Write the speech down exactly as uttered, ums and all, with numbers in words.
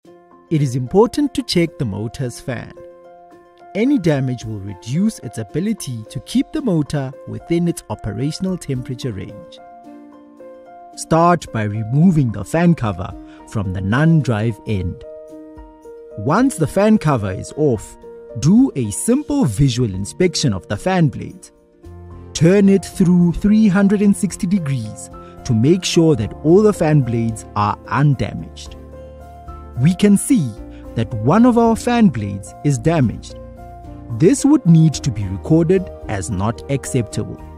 It is important to check the motor's fan. Any damage will reduce its ability to keep the motor within its operational temperature range. Start by removing the fan cover from the non-drive end. Once the fan cover is off, do a simple visual inspection of the fan blades. Turn it through three hundred sixty degrees to make sure that all the fan blades are undamaged. We can see that one of our fan blades is damaged. This would need to be recorded as not acceptable.